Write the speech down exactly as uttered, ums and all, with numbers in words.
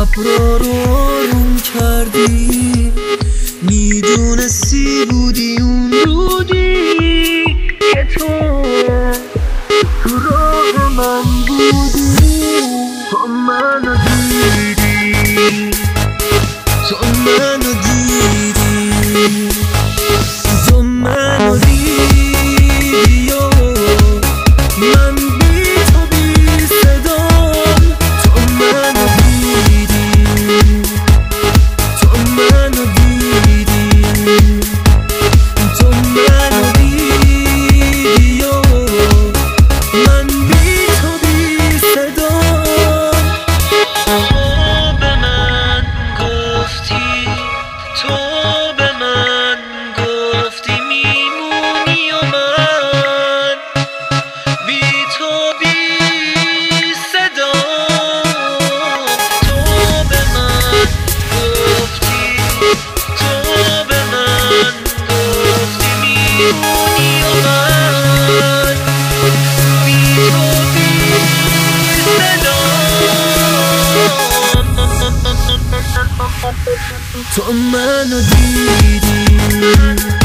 ابرا رو آروم کردی، میدونستی بودی اون رودی که تو تو راه من بودی. تو منو دیدی، تو منو دیدی، تو منو دیدی و من بی تو بی صدام. تو منو دیدی، تو منو دیدی، تو منو دیدی و من بی تو بی صدام. تو به من گفتی، تو به من گفتی میمونی و من بی تو بی صدام. تو به من گفتی، تو به من گفتی میمونی و من بی تو بی صدام. تو منو دیدی.